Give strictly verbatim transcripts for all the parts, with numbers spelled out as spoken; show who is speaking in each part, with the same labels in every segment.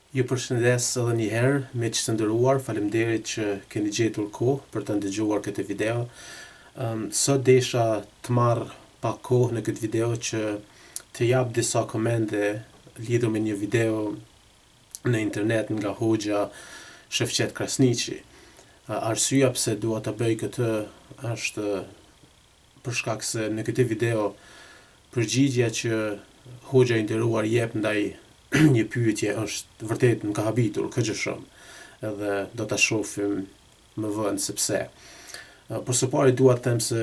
Speaker 1: Ju përshëndes edhe një herë, me që të ndëruar, faleminderit që keni gjetur kohë për të ndëgjuar këtë video. Um, sot desha të marr pak kohë në këtë video që të jap disa komente lidhur me një video në internet nga Hoxha Shefqet Krasniqi. Uh, arsyeja pse dua ta bëj këtë është për shkak se në këtë video përgjigjja që Hoxha i nderuar jep ndaj një pyetje është vërtet më ka habitur kaq shumë, edhe do ta shohim më vonë se pse. Por së pari dua të them se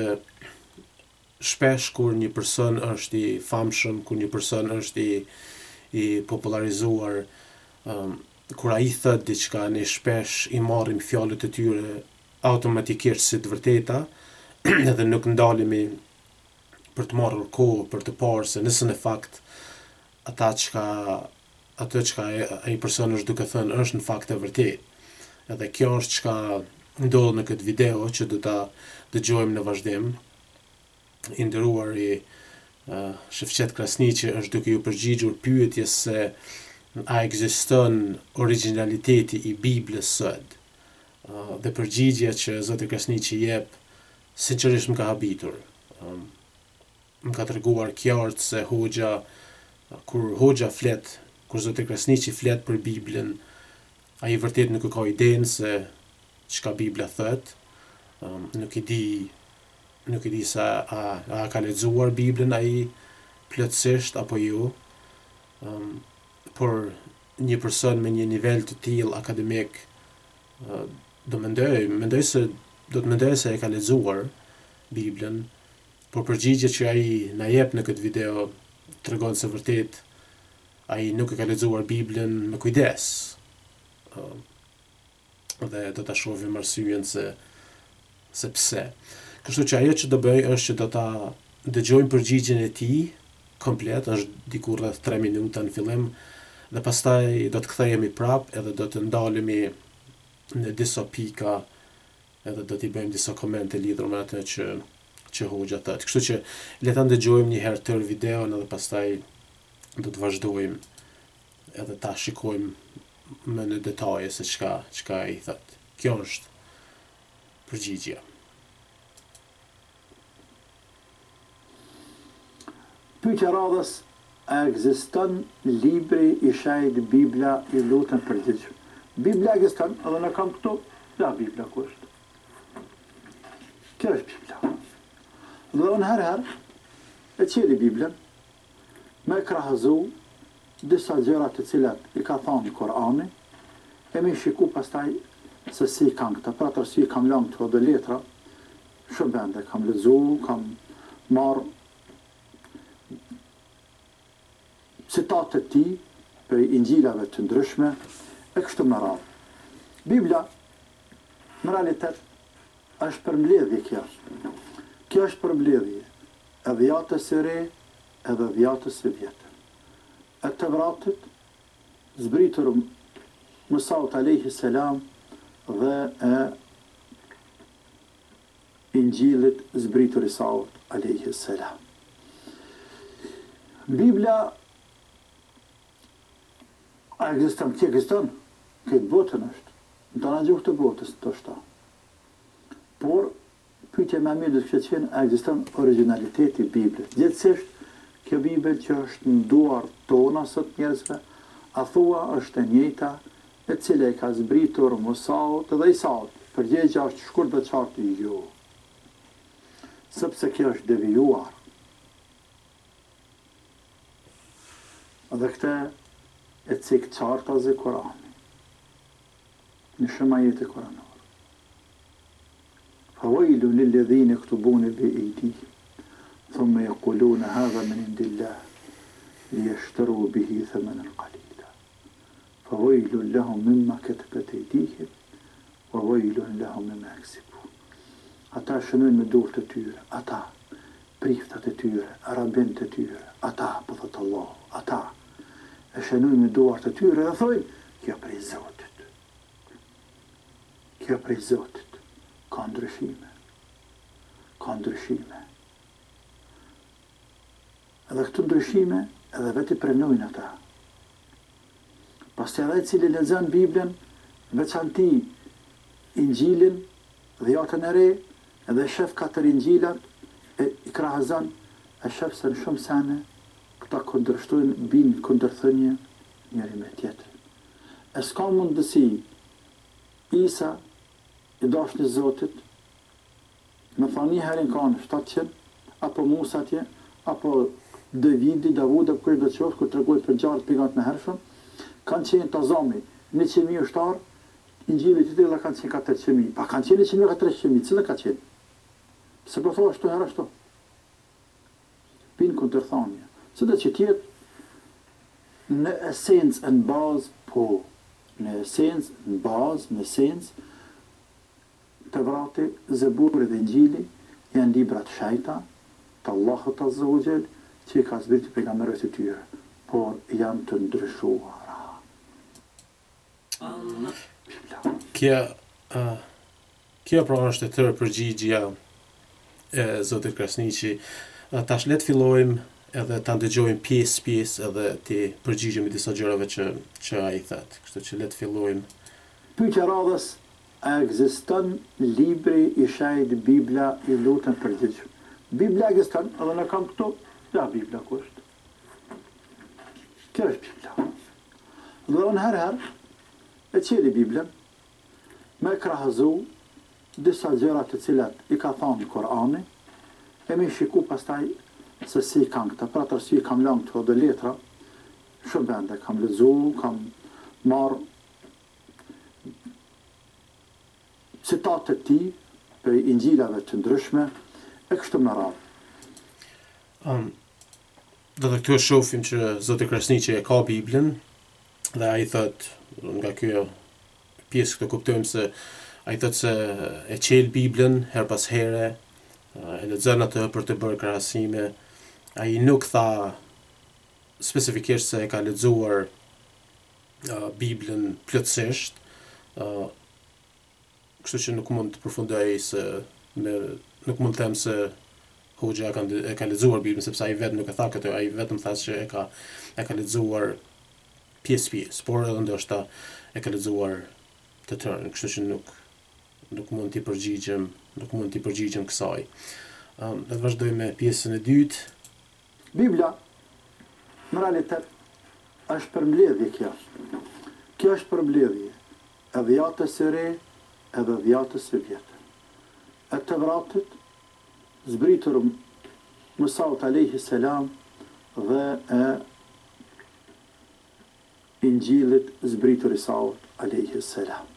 Speaker 1: shpesh kur një person është i famshëm, kur një person është i i popularizuar, um, kur ai thot diçka, ne shpesh i marrim fjalët e tyre automatikisht si të vërteta, edhe nuk ndalemi për të marrur kohë për të parë se nëse në fakt ata çka atë çka ai person është duke thënë është në fakt e vërtetë. Edhe kjo është çka ndodh në këtë video që do ta dëgjojmë në vazhdim. I nderuari uh, Shefqet Krasniqi është duke ju përgjigjur pyetjes se a ekziston origjinaliteti i Biblës sot. Uh, dhe përgjigjja që Zotri Krasniqi jep sinqerisht më ka habitur. Um, më ka treguar qartë se Hoxha kur Hoxha flet Kur Zotri Krasniqi flet për Biblën, ai vërtet nuk ka idenë se çka Bibla thot, um, nuk i di, nuk i di sa a, a ka lexuar Biblën ai plotësisht apo jo, um, por një person me një nivel të tillë akademik uh, do mendoj, mendoj se do të mendoj se e ka lexuar Biblën, por përgjigjja që ai na jep në këtë video tregon se vërtet ai nuk e ka lexuar Biblën me kujdes. Uh, dhe do ta shohim arsyeën se se pse. Kështu që ajo që do bëj është që do ta dëgjojmë përgjigjen e tij komplet, është diku rreth tre minuta në fillim, dhe pastaj do të kthehemi prap edhe do të ndalemi në disa pika edhe do t'i bëjmë disa komente lidhur me atë që që Hoxha thot. Kështu që le ta ndëgjojmë një herë tërë videon edhe pastaj do të vazhdojmë edhe ta shikojmë më në detaje se çka çka ai thot. Kjo është përgjigjja.
Speaker 2: Pyetja radhës: a ekziston libri i shajt Bibla i lutën përgjigj? Bibla ekziston, edhe në kam këtu, ja Bibla ku është. Kjo është Bibla. Dhe unë herë herë e qeli Biblën, me krahëzu disa gjëra të cilat i ka thonë Kur'ani, e me shiku pastaj se si kanë këta. Pra tërsi i kam lënë këto dhe letra, shumë bende, kam lexu, kam marrë citatet ti për ingjilave të ndryshme, e kështu me radhë. Bibla, në realitet, është përmbledhje kjo. Kjo është përmbledhje e dhjatës së re, edhe dhjatës së vjetër. E të vratit, zbritur Musaut alayhi salam dhe e Injilit zbritur Isaut alayhi salam. Bibla a ekziston, që ekziston, këtë botën është, në të në gjuhë të botës të është ta. Por, pyetja më e mirë do të qenë a ekziston origjinaliteti i Biblës. Gjithsesi kjo Bibël që është në duar tona sot njerëzve, a thua është e njëjta e cila e ka zbritur Musaut dhe Isaut. Përgjigjja është shkurt dhe qartë jo. Sepse kjo është devijuar. Dhe këte e cik qarta zë Kurani. Në shumë ajete kuranore. Fawailu lilladhina yaktubuna bi aydihim ثم يقولون هذا من عند الله ليشتروا به ثمنا قليلا فويل لهم مما كتبت أيديهم وويل لهم مما يكسبون. Ata shënojnë me dorë të tyre, ata priftat e tyre, arabint e tyre, ata, po thot Allah, ata e shënojnë me dorë të tyre dhe thojnë, kjo prej Zotit. Kjo prej Zotit. Ka ndryshime. Ka ndryshime. Edhe këtu ndryshime edhe veti prenojnë ata. Pastaj edhe i cili lexon Biblën, veçanti Injilin dhe Jatën e Re, edhe shef katër Injilat, e i krahazon, e shef se në shumë sene këta kundërshtojnë, binë kundërthënie njëri me tjetrin. E s'ka mundësi Isa i dashni Zotit, me tha një herën kanë shtatëqind, apo Musa atje, apo Davidi, Davuda, kërë do të qoftë, ku tregoj për gjarët pejgamberit më hershëm, kanë qenë tazami njëqind mijë ushtar, Injilit i tilla kanë qenë katërqind mijë. Pa kanë qenë njëqind mijë katërqind mijë, cila ka qenë? Se po thua ashtu herë ashtu. Pinë kundërthanie. Se do që tjetë në esencë, në bazë, po, në esencë, në bazë, në esencë, të vrati, Zeburi dhe Injili janë libra të shejta, të Allahut Azza wa Jall, që i ka zbritur pejgamberët e tyre, por janë të ndryshuara.
Speaker 1: Kjo, uh, kjo pra është e tërë përgjigja e Zotrit Krasniqi. Uh, tash le të fillojmë edhe ta ndëgjojmë pjesë pjesë edhe të përgjigjemi disa gjërave që që ai thotë. Kështu që le të fillojmë.
Speaker 2: Pyetja radhës: a ekziston libri i shejt Bibla? I lutem përgjigj. Bibla ekziston, edhe ne kam këtu. Ja, Bibla ku është? Kjo është Bibla. Dhe unë herë herë e qeli Biblën, me krahazu disa gjëra të cilat i ka thonë Kur'ani, e me shiku pastaj se si i kam këta. Për atë arsye kam lënë këto dhe letra, shumë bende, kam lexu, kam marrë citate të tij për injilave të ndryshme, e kështu me radhë.
Speaker 1: Um, do të këtu shohim që Zotri Krasniqi e ka Biblën, dhe ai thot, nga kjo pjesë këto kuptojmë se ai thot se e qel Biblën her pas here, e lexon atë për të bërë krahasime. Ai nuk tha specifikisht se e ka lexuar uh, Biblën plotësisht, uh, kështu që nuk mund të përfundoj se me, nuk mund të them se Hoxha ka, e ka lexuar Biblën, sepse ai vetë nuk e tha këtë, ai vetëm tha se e ka e ka lexuar pjesë pjesë, por edhe ndoshta e ka lexuar të tërën, kështu që nuk nuk mund t'i përgjigjem, nuk mund t'i përgjigjem kësaj. Um, dhe vazhdojmë me pjesën e dytë.
Speaker 2: Bibla, në realitet, është përmbledhje kjo. Kjo është përmbledhje e dhjatës së re edhe dhjatës së vjetër. E të vratit, zbritur Musaut alayhi salam dhe e Injilit zbritur Isaut alayhi salam.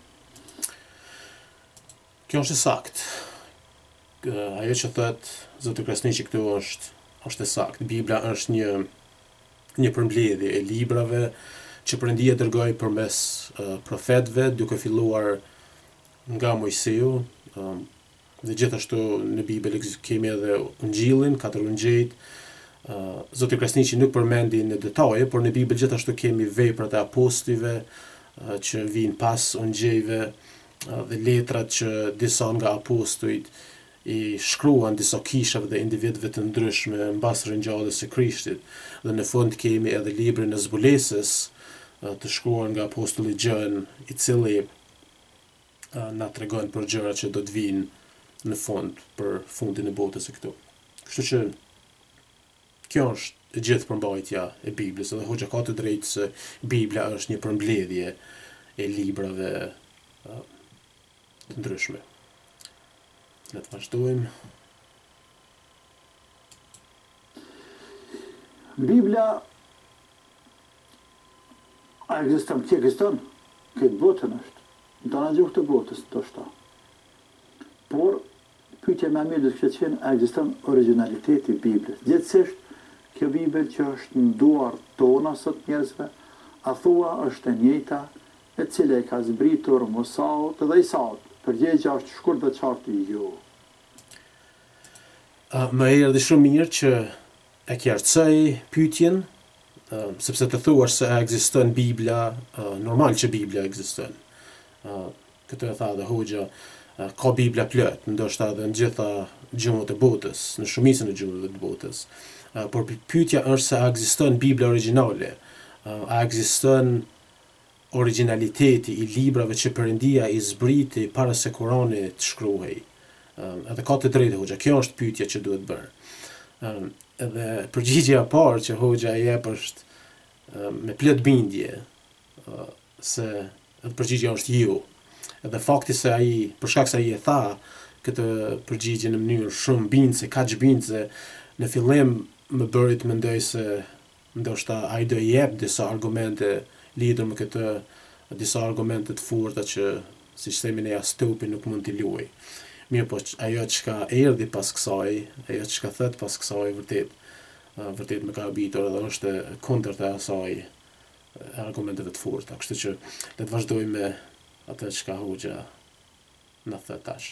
Speaker 1: Kjo është e saktë. Ajo që thot Zotri Krasniqi këtu është është e saktë. Bibla është një një përmbledhje e librave që Perëndia dërgoi përmes uh, profetëve, duke filluar nga Mojsiu, um, dhe gjithashtu në Bibël kemi edhe Ungjillin, katër ungjillit. Uh, Zotri Krasniqi nuk përmendi në detaje, por në Bibël gjithashtu kemi veprat e apostujve uh, që vijnë pas ungjillëve, uh, dhe letrat që disa nga apostujt i shkruan disa kishave dhe individëve të ndryshme mbas ringjalljes së Krishtit. Dhe në fund kemi edhe librin e zbulesës uh, të shkruar nga apostulli Gjon, i cili uh, na tregon për gjërat që do të vinë në fund, për fundin e botës e këtu. Kështu që kjo është e gjithë përmbajtja e Biblës, edhe Hoxha ka të drejtë se Bibla është një përmbledhje e librave uh, të ndryshme. Le të vazhdojmë.
Speaker 2: Bibla a ekziston, që ekziston, këtë botën është, në të në gjuhë të botës të shta. Por, pyetja më e mirë do të qenë, a ekziston origjinaliteti i Biblës? Gjithsesi, kjo Bibël që është në duar tona sot njerëzve, a thua është e njëjta, e cila e ka zbritur Musaut dhe Isaut? Përgjigjeja është shkurt dhe qartë, jo.
Speaker 1: Uh, më erdhi shumë mirë që e qartësoj pyetjen, uh, sepse të thuash se a ekziston Bibla, uh, normal që Bibla ekziston. Uh, këtë e tha dhe Hoxha, uh, ka Bibla plot, ndoshta edhe në gjitha gjuhët e botës, në shumicën e gjuhëve të botës. Uh, por pyetja është se a ekziston Bibla origjinale, uh, a ekziston origjinaliteti i librave që Perëndia i zbriti para se Kurani të shkruhej. Um, edhe ka të drejtë Hoxha, kjo është pyetja që duhet bërë. Um, edhe përgjigjja e parë që Hoxha e jep është um, me plot bindje uh, se edhe përgjigjja është ju. Edhe fakti se ai, për shkak se ai e tha këtë përgjigje në mënyrë shumë bindse, kaq bindse, në fillim më bëri të mendoj se ndoshta ai do i jep disa argumente lidhur me këtë, disa argumente të forta që, siç themi ne, astupi nuk mund t'i luaj. Mirë, po ajo çka erdhi pas kësaj, ajo çka thot pas kësaj vërtet, vërtet më ka habitur edhe është kundërt e asaj argumenteve të forta. Kështu që le të vazhdojmë me atë çka Hoxha na thot tash.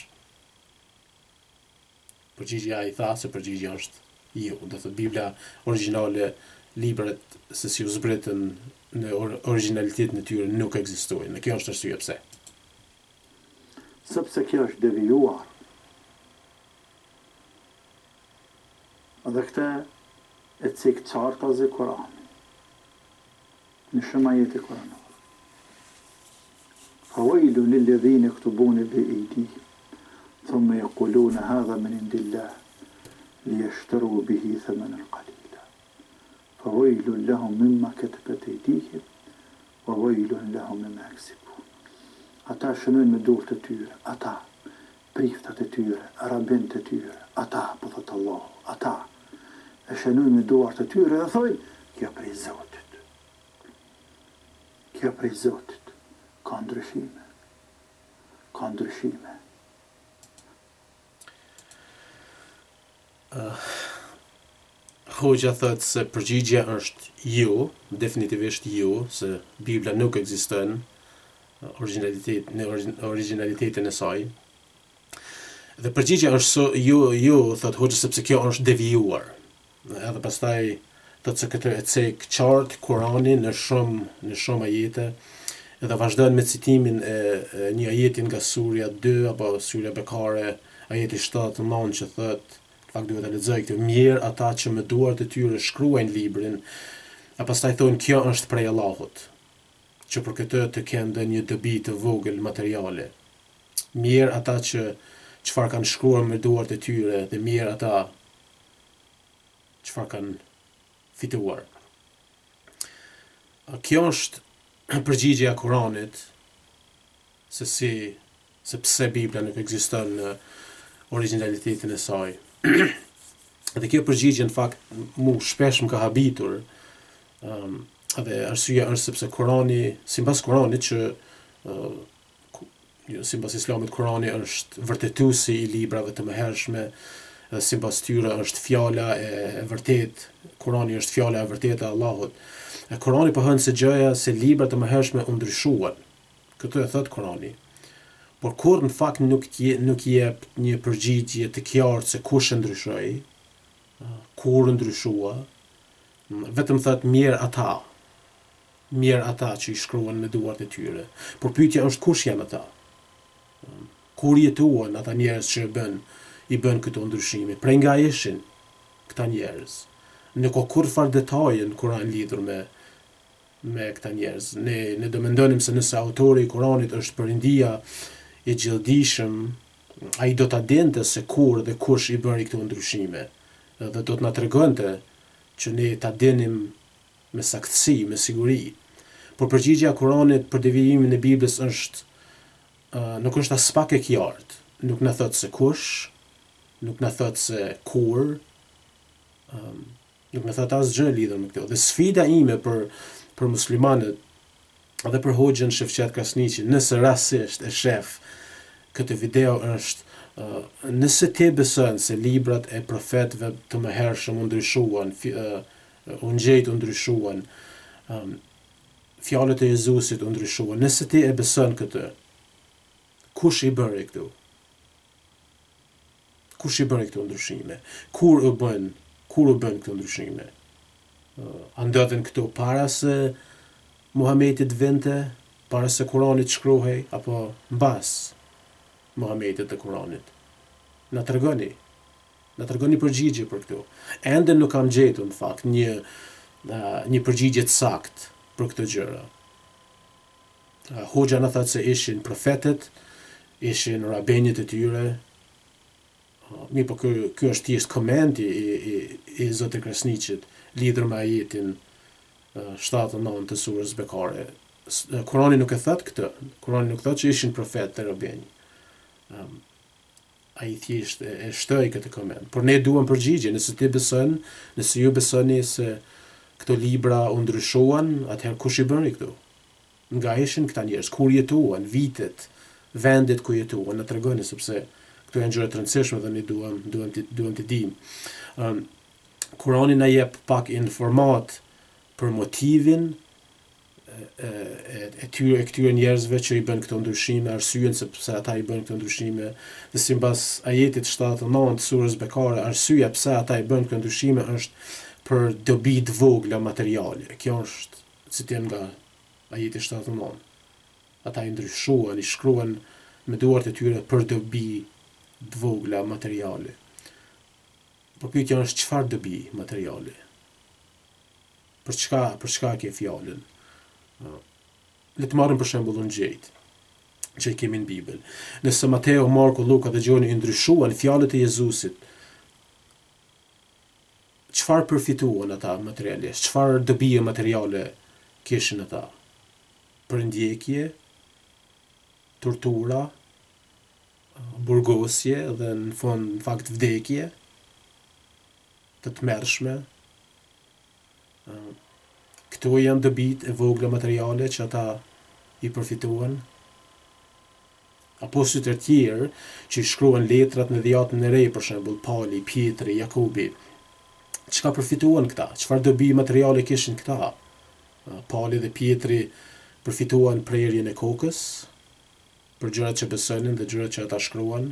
Speaker 1: Përgjigjja i tha se përgjigjja është ju, do thot Bibla origjinale, librat se si u zbritën në or origjinalitetin e tyre nuk ekzistojnë. Në kjo është arsye pse.
Speaker 2: Sepse kjo është devijuar. Dhe këtë e cik qarta zë Kurani. Në shumë ajete Kuranore. Fawailu lilladhina yaktubuna bi aydihim thumma yaquluna hadha min indillah liyashtaru bihi thamanan qalila. Fawailu lahum mimma katabat aydihim wa wailun lahum mimma yaksibun. Ata shënojnë me dorë të tyre, ata, priftat e tyre, rabint e tyre, ata, po thot Allah, ata, e shënojnë me dorë të tyre dhe thojnë, kjo prej Zotit. Kjo prej Zotit. Ka ndryshime. Ka ndryshime.
Speaker 1: Uh, Hoxha thot se përgjigjja është ju, definitivisht ju, se Bibla nuk ekziston, originalitet, në originalitetin e saj. Dhe përgjigjja është so, ju, ju, thot Hoxha, sepse kjo është devijuar. Edhe pastaj thot se këtë e cek qartë Kurani në shumë, në shumë ajete, edhe vazhdon me citimin e, e një ajeti nga surja dy apo surja Bekare, ajeti shtatë të nëntë që thot, fakt duhet ta lexoj këtë, mirë ata që me duart e tyre shkruajnë librin, e pastaj thonë kjo është prej Allahut, që për këtë të kenë një dobi të vogël materiale. Mirë ata që çfarë kanë shkruar me duart e tyre dhe mirë ata çfarë kanë fituar. Kjo është përgjigjja e Kuranit se si se pse Bibla nuk ekziston në origjinalitetin e saj. Dhe kjo përgjigje në fakt mu shpesh më ka habitur. Um, dhe arsyeja është sepse Kurani, sipas Kuranit që uh, sipas Islamit Kurani është vërtetuesi i librave të mëhershme, dhe sipas tyre është fjala e, e vërtetë. Kurani është fjala e vërtetë e Allahut. E Kurani pohon se gjëja se librat e mëhershme u ndryshuan. Këtë e thot Kurani. Por kur në fakt nuk je, nuk jep një përgjigje të qartë se kush e ndryshoi, kur ndryshua, vetëm thot mirë ata. Mirë ata që i shkruan me duart e tyre. Por pyetja është kush janë ata? Kur jetuan ata njerëz që bën i bën këto ndryshime? Prej nga ishin këta njerëz? Nuk ka kurfar detaje në Kur'an lidhur me me këta njerëz. Ne ne do mendonim se nëse autori i Kuranit është Perëndia i gjallëdijshëm, ai do ta dinte se kur dhe kush i bëri këto ndryshime. Dhe do të na tregonte që ne ta dinim me saktësi, me siguri. Por përgjigjja e Kuranit për devijimin e Biblës është uh, nuk është as pak e qartë. Nuk na thot se kush, nuk na thot se kur, um, nuk na thot asgjë lidhur me këto. Dhe sfida ime për për muslimanët edhe për Hoxhën Shefqet Krasniqi, nëse rastësisht e shef këtë video, është uh, nëse ti beson se librat e profetëve të mëhershëm u ndryshuan, uh, u ngjejt u ndryshuan, um, fjalët e Jezusit u ndryshuan, nëse ti e beson këtë, kush i bëri këtu? Kush i bëri këto ndryshime? Kur u bën? Kur u bën këto ndryshime? Uh, andodhen këto para se Muhamedit vinte, para se Kurani të shkruhej, apo mbas Muhamedit të Kuranit? Na tregoni. Na tregoni përgjigje për këto. Ende nuk kam gjetur në fakt një uh, një përgjigje të saktë për këto gjëra. Hoxha në thëtë se ishin profetet, ishin rabenjët e tyre. Mi po ky, ky është thjesht koment i, i, i Zotri Krasniqit lidhur me ajetin shtatë nëntë të surës Bekare. Kurani nuk e thot këtë. Kurani nuk thot që ishin profetë të rabenj. Um, ai thjesht e, e shtoi këtë koment. Por ne duam përgjigje, nëse ti beson, nëse ju besoni se këto libra u ndryshuan, atëherë kush i bëri këtu? Nga ishin këta njerëz, kur jetuan, vitet, vendet ku jetuan, na tregoni sepse këto janë gjëra të rëndësishme dhe ne duam duam të duam të dimë. Um, Kurani na jep pak informat për motivin e, e, e, tyre, e këtyre njerëzve që i bën këto ndryshime, arsyeën sepse ata i bën këto ndryshime, dhe sipas ajetit shtatë nëntë surës Bekare, arsyeja pse ata i bën këto ndryshime është për dobi të vogla materiale. Kjo është citim nga ajeti shtatë nëntë. Ata i ndryshuan, i shkruan me duart e tyre për dobi të vogla materiale. Po pyetja është çfarë dobi materiale? Për çka, për çka ke fjalën? Le të marrim për shembull ngjejt që i kemi në Bibël. Nëse Mateo, Marku, Luka dhe Gjoni i ndryshuan fjalët e Jezusit, çfarë përfituan ata materialisht? Çfarë dobi materiale kishin ata? Për ndjekje, tortura, burgosje dhe në fund në fakt vdekje të tmerrshme. Këto janë dobit e vogla materiale që ata i përfituan. Apostujt e tjerë që i shkruan letrat në dhjetën e re, për shembull Pali, Pietri, Jakubi, çka përfituan këta? Çfarë dobi materiale kishin këta? Pali dhe Pietri përfituan prerjen e kokës për gjërat që besonin dhe gjërat që ata shkruan.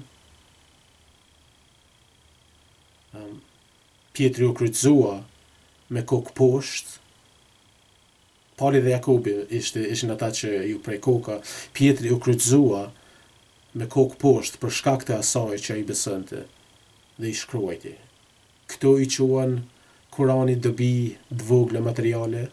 Speaker 1: Um, Pietri u kryqëzua me kokë poshtë. Pali dhe Jakubi ishte, ishin ata që ju prej koka. Pietri u kryqëzua me kokë poshtë për shkak të asaj që ai besonte dhe i shkruajti. Këto i quan Kurani dobi të vogla materiale.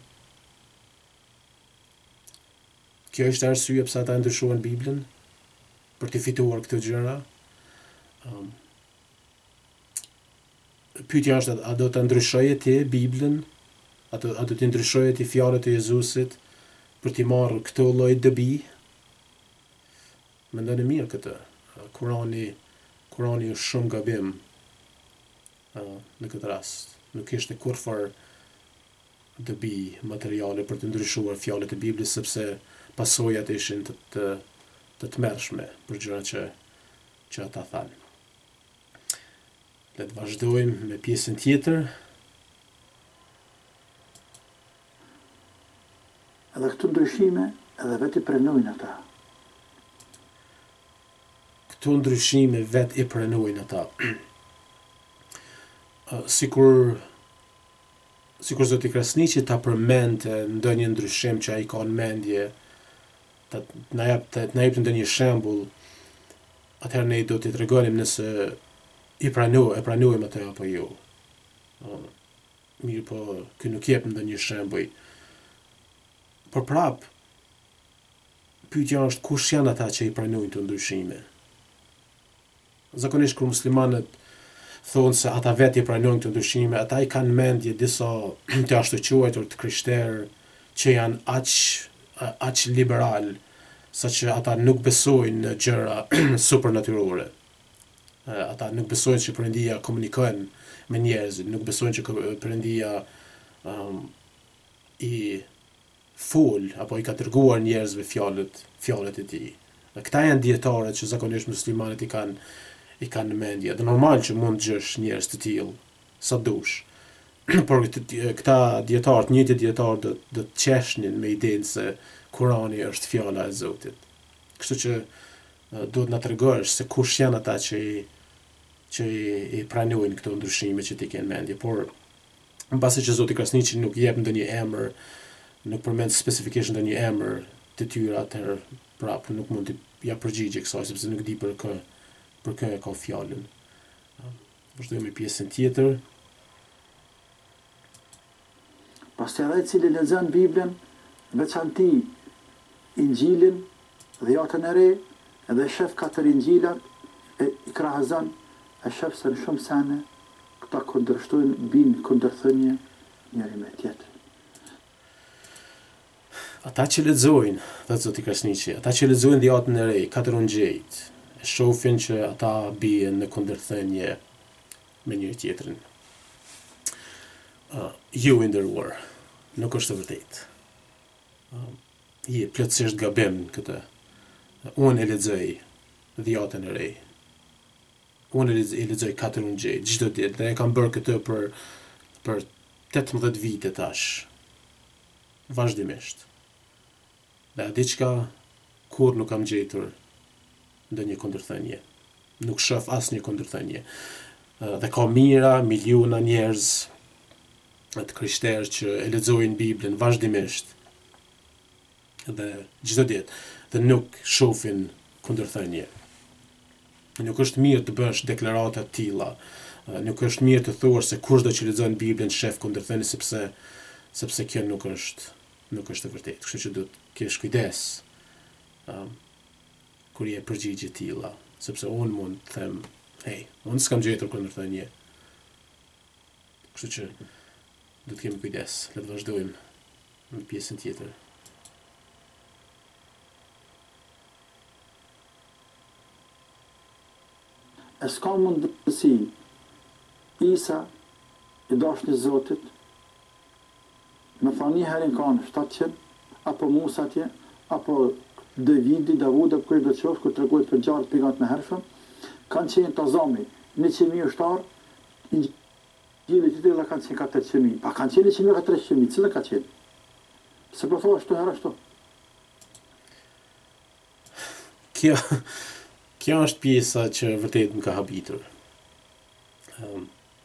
Speaker 1: Kjo është arsye pse ata ndryshuan Biblën, për të fituar këto gjëra. Um, Pyetja është, a do të ndryshoje ti Biblën? A do, a do të ndryshoje ti fjalët e Jezusit për të marrë këto lloj dobi? Mendoni mirë këtë. Kurani, Kurani është shumë gabim uh, në këtë rast. Nuk ishte kurrë dobi materiale për të ndryshuar fjalët e Biblës, sepse pasojat ishin të të, të tmerrshme për gjërat që që ata thanë. Le të vazhdojmë me pjesën tjetër.
Speaker 2: Edhe këtu ndryshime edhe vetë i prenojnë ata.
Speaker 1: Këtu ndryshime vetë i prenojnë ata. Sikur sikur Zotri Krasniqi ta përmendte ndonjë ndryshim që ai ka në mendje, ta na jap të na jep ndonjë shembull, atëherë ne do t'i tregonim nëse i pranoj, e pranojmë atë apo jo. Mirë, po ky nuk jep ndonjë shembull. Por prap, pyetja është kush janë ata që i pranojnë të ndryshime? Zakonisht kur muslimanët thonë se ata vetë i pranojnë të ndryshime, ata i kanë mendje disa të ashtu quajtur të krishterë që janë aq aq liberal, saqë ata nuk besojnë në gjëra supernatyrore. Ata nuk besojnë që Perëndia komunikon me njerëzit, nuk besojnë që Perëndia um, i fol apo i ka treguar njerëzve fjalët, fjalët e tij. Këta janë dietarët që zakonisht muslimanët i kanë i kanë në mendje. Dhe normal që mund të gjesh njerëz të tillë sa dush. Por këta dietarë, njëjtë dietarë do do të qeshnin me idenë se Kurani është fjala e Zotit. Kështu që duhet na tregosh se kush janë ata që i që i, i pranojnë këto ndryshime që ti ke në mendje. Por mbasi që Zotri Krasniqi nuk jep ndonjë emër, nuk përmend specifikisht ndonjë emër të tyre, atëherë prapë nuk mund të ja përgjigje kësaj sepse nuk di për kë për kë e ka fjalën. Vazhdojmë me pjesën tjetër.
Speaker 2: Pastaj ai i cili lexon Biblën, veçanti Injilin dhe jatën e re, edhe shef katër injilat, e i krahazon, e shef se në shumë sene, këta kundërshtojnë, binë kundërthënje njëri me tjetër.
Speaker 1: Ata që lexojnë, thotë Zotri Krasniqi, ata që lexojnë dhjatën e re, katër ungjejt, e shohin që ata bien në kundërthënje me njëri tjetrin. Uh, ju i nderuar, nuk është e vërtetë. Uh, je plotësisht gabim këtë. Unë e lexoj dhjatën e re. Unë e lexoj katër ungjejt çdo ditë dhe e kam bërë këtë për për tetëmbëdhjetë vite tash. Vazhdimisht. Dhe diçka kur nuk kam gjetur ndonjë kundërthënie. Nuk shoh asnjë kundërthënie. Uh, dhe ka mira, miliona njerëz të krishterë që e lexojnë Biblën vazhdimisht dhe çdo ditë dhe nuk shohin kundërthënie. Nuk është mirë të bësh deklarata të tilla. Nuk është mirë të thuash se kushdo që lexon Biblën shef kundërthënie sepse sepse kjo nuk është nuk është e vërtetë. Kështu që duhet të kesh kujdes um, kur je përgjigje të tilla, sepse unë mund të them, hey, unë s'kam gjetur kundërthënie. Kështu që do të kemi kujdes. Le të vazhdojmë në pjesën tjetër.
Speaker 2: E s'ka mundësi Isa i dashni Zotit me thani një herën kanë shtatëqind, apo Musa atje, apo Davidi, Davuda, kërë do të qoftë, kur tregojnë për gjarë të pejgamberit më hershëm, kanë qenë tazami njëqind mijë ushtarë, Injili të tilla kanë qenë katërqind mijë, pa kanë qenë njëqind mijë katërqind mijë, cila ka qenë? Se po thua ashtu herë ashtu.
Speaker 1: Kjo, kjo është pjesa që vërtet më ka habitur. Um,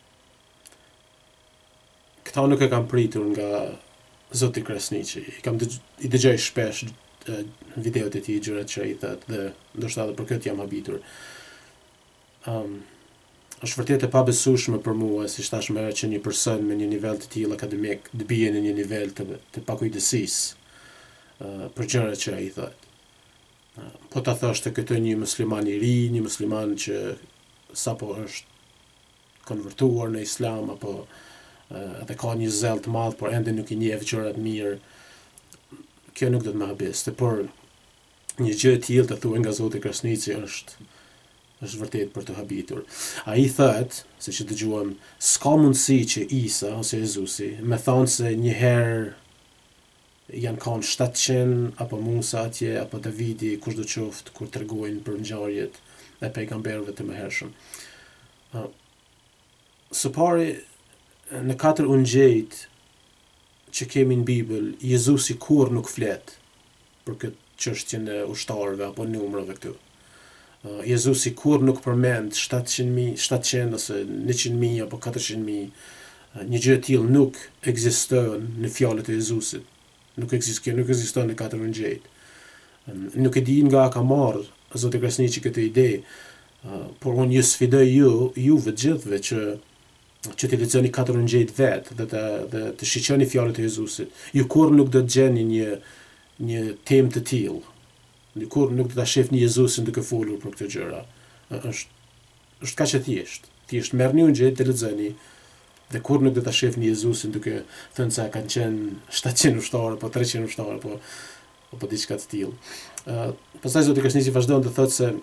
Speaker 1: këta nuk e kam pritur nga Zotri Krasniqi. I kam dëgj, i dëgjoj shpesh uh, videot e tij, gjërat që i thot dhe ndoshta edhe për këtë jam habitur. Um, është vërtet e pabesueshme për mua, si thash më herët, që një person me një nivel të tillë akademik të bie në një nivel të, të pakujdesis uh, për gjërat që ai thot. Uh, po ta thash të këtë një musliman i ri, një musliman që sapo është konvertuar në islam apo uh, dhe ka një zell të madh, por ende nuk i njeh gjërat mirë, kjo nuk do të më habiste, por një gjë e tillë të thuaj nga Zotri Krasniqi është është vërtet për të habitur. Ai thot, se që dëgjuam, s'ka mundësi që Isa ose Jezusi me thonë se një herë janë kanë shtatëqind apo Musa atje apo Davidi, kushdo qoftë, kur tregojnë për ngjarjet e pejgamberëve të mëhershëm. Uh, së pari, në katër ungjejt që kemi në Bibël, Jezusi kur nuk flet për këtë çështjen e ushtarëve apo numrave këtu. Uh, Jezusi kur nuk përmend shtatëqind mijë, shtatëqind ose njëqind mijë apo katërqind mijë. Uh, një gjë e tillë nuk ekziston në fjalët e Jezusit. Nuk ekziston, nuk ekziston në katër ungjejt. Um, nuk e di nga ka marrë Zotri Krasniqi këtë ide, uh, por unë ju sfidoj ju, juve të gjithëve që që të lexoni katër ungjejt vet dhe të dhe të shiqoni fjalët e Jezusit. Ju kur nuk do të gjeni një një temë të tillë. Një kur nuk do ta shihni Jezusin duke folur për këtë gjëra. Është është kaq e thjeshtë. Thjesht merrni ungjejt të lexoni dhe kur nuk do ta shihni Jezusin duke thënë se kanë qenë shtatëqind ushtarë apo treqind ushtarë apo apo diçka të tillë. Ë, uh, pastaj Zotri Krasniqi vazhdon të thotë se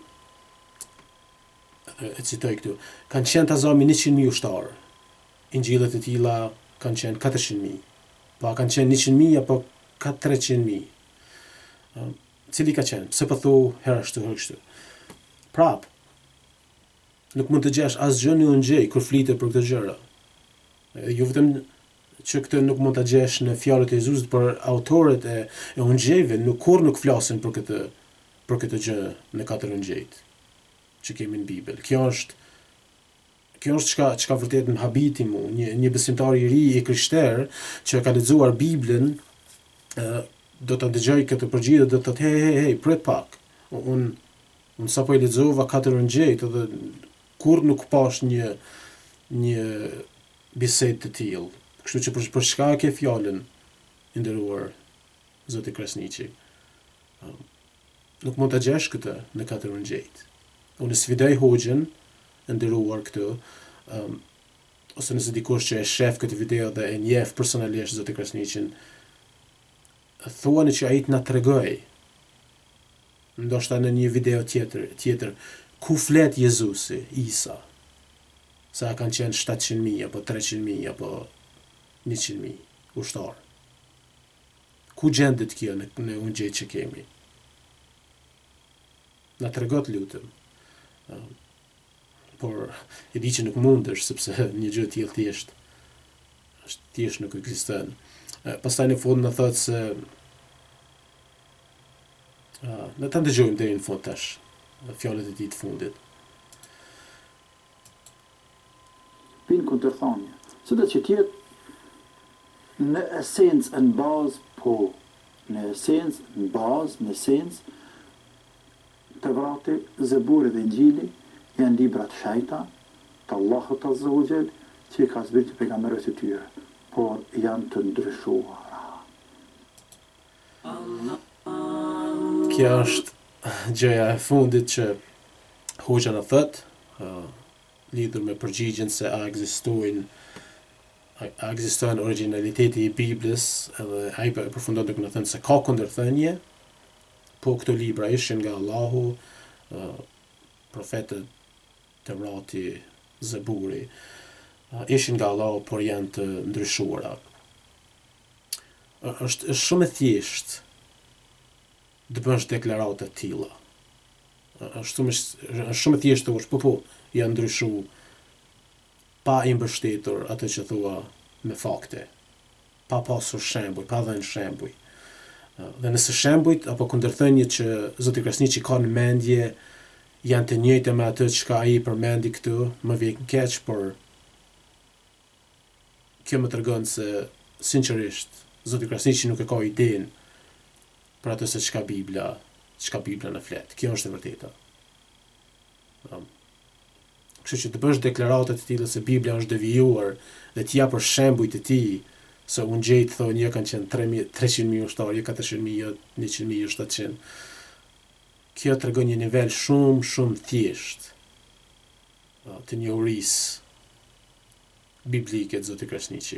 Speaker 1: e citoj këtu, kanë qenë tazami njëqind mijë ushtarë. Injillet e tilla kanë qenë katërqind mijë. Po kanë qenë njëqind mijë apo treqind mijë. Uh, cili ka qenë? Pse po thu herë ashtu herë kështu? Prap, nuk mund të gjesh asgjë në ungjej kur flitet për këtë gjëra. Jo vetëm që këtë nuk mund ta gjesh në fjalët e Jezusit, por autorët e, e ungjejve nuk kur nuk flasin për këtë për këtë gjë në katër ungjejt që kemi në Bibël. Kjo është kjo është çka çka vërtet më habiti mua, një një besimtar i ri i krishterë që ka lexuar Biblën, ë do të dëgjoj këtë përgjigje, do të thotë hey hey hey, prit pak. Un un sapo i lexova katër ungjejt dhe kur nuk pash një një bisedë të tillë. Kështu që për, për çka ke fjalën i nderuar Zotri Krasniqi. Nuk mund të gjesh këtë në katër ngjajt. Unë sfidoj Hoxhën e nderuar këtu, um, ose nëse dikush që e shef këtë video dhe e njeh personalisht Zotri Krasniqin, thuani që ai të na tregoj, ndoshta në një video tjetër, tjetër ku flet Jezusi, Isa, sa kanë qenë shtatëqind mijë apo treqind mijë apo njëqind mijë ushtar. Ku gjendet kjo në, në ungjejt që kemi? Na tregot lutem. Uh, por e di që nuk mundesh, sepse një gjë tillë thjesht është thjesht nuk ekziston. Uh, pastaj në fund na thotë se uh, ne ta dëgjojmë deri në fund tash fjalët e tij të fundit.
Speaker 2: Pin kundërthanie. Se do të tjetë në esencë në bazë, po, në esencë, në bazë, në esencë, të vrati, Zeburi dhe Injili janë libra të shejta, të Allahut Azza wa Jall, që i ka zbritur pejgamberët e tyre, por janë të ndryshuara.
Speaker 1: Kjo është gjëja e fundit që Hoxha na thot, uh, lidhur me përgjigjen se a ekzistojnë a ekziston origjinaliteti i Biblës, edhe ai përfundon duke na thënë se ka kundërthënie, po këto libra ishin nga Allahu, uh, profetët Tevrati, Zeburi, uh, ishin nga Allahu, por janë të ndryshuara. Uh, është, është shumë e thjesht të bësh deklarata të tilla. Uh, është shumë është shumë e thjesht të thosh, po po, janë ndryshu, pa i mbështetur atë që thua me fakte, pa pasur shembuj, pa dhënë shembuj. Dhe nëse shembujt apo kundërthëniet që Zotri Krasniqi ka në mendje janë të njëjta me atë që ai përmendi këtu, më vjen keq, por kjo më tregon se sinqerisht Zotri Krasniqi nuk e ka idenë për atë se çka Bibla, çka Bibla na flet. Kjo është e vërteta. Um, Kështu që të bësh deklarata të tilla se Bibla është devijuar dhe të japësh shembujt e tij, se ungjejt thonë një kanë qenë treqind mijë ushtar, një katërqind mijë, njëqind mijë, shtatëqind. Kjo tregon një nivel shumë, shumë thjesht të njohurisë biblike të Zotrit Krasniqi.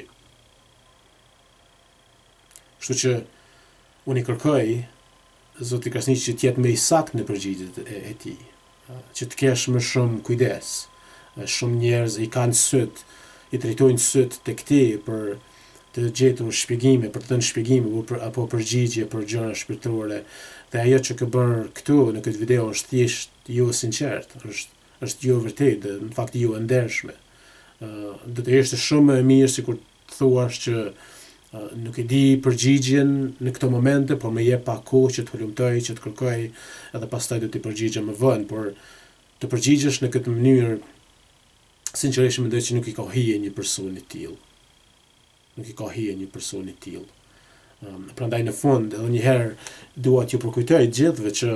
Speaker 1: Kështu që unë i kërkoj Zotri Krasniqi që të jetë më i saktë në përgjigjet e, e tij, që të kesh më shumë kujdes. Shumë njerëz i kanë syt, i drejtojnë syt tek ti për të gjetur shpjegime, për të dhënë shpjegime apo përgjigje për gjëra shpirtërore. Dhe ajo që ke bërë këtu në këtë video është thjesht jo sinqert, është është jo vërtet, në fakt jo e ndershme. Uh, do të ishte shumë e mirë sikur të thuash që uh, nuk e di përgjigjen në këto momente, por më jep pak kohë që të hulumtoj, që të kërkoj, edhe pastaj do të përgjigjem më vonë, por të përgjigjesh në këtë mënyrë, sinqerisht mendoj që nuk i ka hije një person i tillë. Nuk i ka hije një person i tillë. Um, prandaj në fund, edhe një herë dua t'ju përkujtoj gjithëve që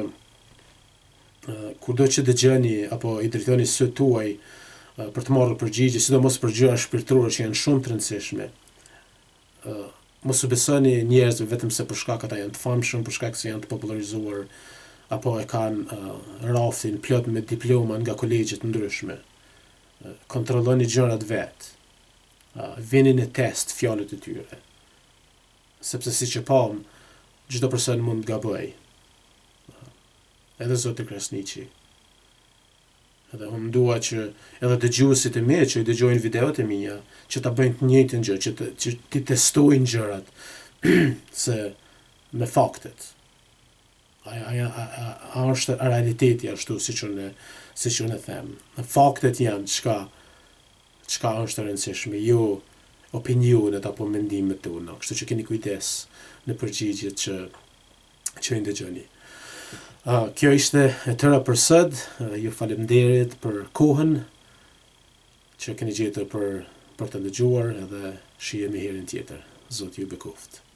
Speaker 1: uh, kurdo që dëgjoni apo i drejtoni syt tuaj uh, për të marrë përgjigje, sidomos për gjëra shpirtërore që janë shumë të rëndësishme. Uh, mos u besoni njerëzve vetëm se për shkak ata janë të famshëm, për shkak se janë të popullarizuar apo e kanë uh, rraftin plot me diploma nga kolegje të ndryshme. Uh, kontrolloni gjërat vet. Uh, vini në test fjalët e tyre. Sepse siç e pam, çdo person mund të gabojë. Uh, edhe Zotri Krasniqi. Edhe unë dua që edhe dëgjuesit e mi që i dëgjojnë videot e mia, që ta bëjnë të njëjtën gjë, që të që të testojnë gjërat se me faktet. A, a, a, a, a është realiteti ashtu siç unë siç unë them. Faktet janë çka çka është e rëndësishme, jo opinionet apo mendimet tona. Kështu që keni kujdes në përgjigjet që që i ndëgjoni. Uh, kjo ishte e tëra për sot. Uh, ju faleminderit për kohën që keni gjetur për për të ndëgjuar, edhe shihemi herën tjetër. Zoti ju bekoft.